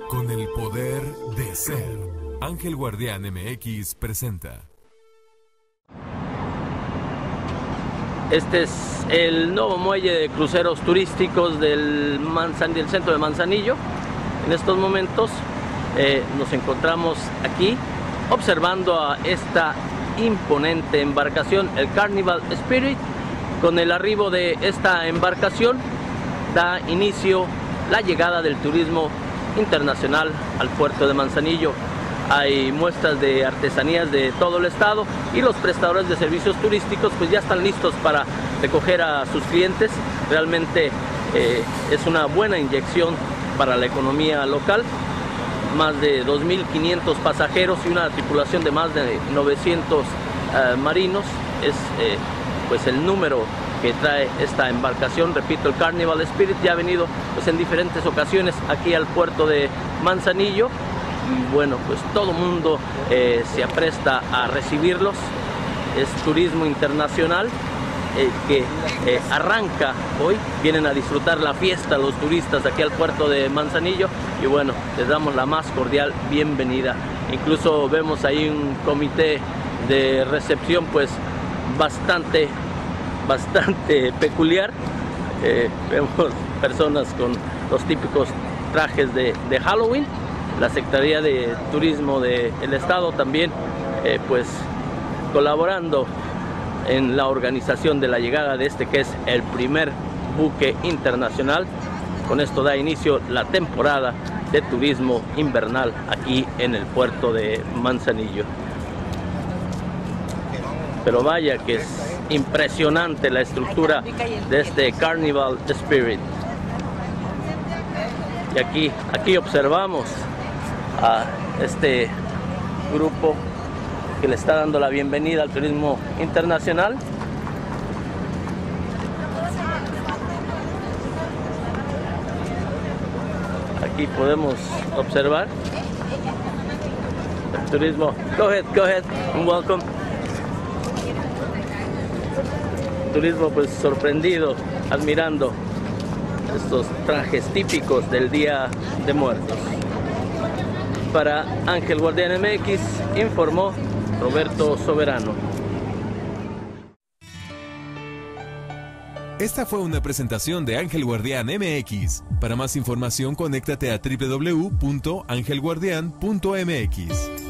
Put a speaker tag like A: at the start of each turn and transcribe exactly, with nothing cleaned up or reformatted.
A: Con el poder de ser. Ángel Guardián M X presenta.
B: Este es el nuevo muelle de cruceros turísticos del, Manzan del centro de Manzanillo. En estos momentos eh, nos encontramos aquí observando a esta imponente embarcación, el Carnival Spirit. Con el arribo de esta embarcación da inicio la llegada del turismo internacional al puerto de Manzanillo. Hay muestras de artesanías de todo el estado y los prestadores de servicios turísticos pues ya están listos para recoger a sus clientes. Realmente eh, es una buena inyección para la economía local. Más de dos mil quinientos pasajeros y una tripulación de más de novecientos uh, marinos es eh, pues el número que trae esta embarcación. Repito, el Carnival Spirit ya ha venido pues en diferentes ocasiones aquí al puerto de Manzanillo y bueno, pues todo mundo eh, se apresta a recibirlos. Es turismo internacional eh, que eh, arranca hoy. Vienen a disfrutar la fiesta los turistas aquí al puerto de Manzanillo y bueno, les damos la más cordial bienvenida. Incluso vemos ahí un comité de recepción pues bastante bastante peculiar. Eh, vemos personas con los típicos trajes de, de Halloween. La Secretaría de Turismo del Estado también eh, pues colaborando en la organización de la llegada de este que es el primer buque internacional. Con esto da inicio la temporada de turismo invernal aquí en el puerto de Manzanillo. Pero vaya que es impresionante la estructura de este Carnival Spirit. Y aquí, aquí observamos a este grupo que le está dando la bienvenida al turismo internacional. Aquí podemos observar el turismo. Go ahead, go ahead, and welcome. Turismo pues sorprendido, admirando estos trajes típicos del Día de Muertos. Para Ángel Guardián M X informó Roberto Soberano.
A: Esta fue una presentación de Ángel Guardián M X. Para más información, conéctate a doble u doble u doble u punto ángel guardián punto m x.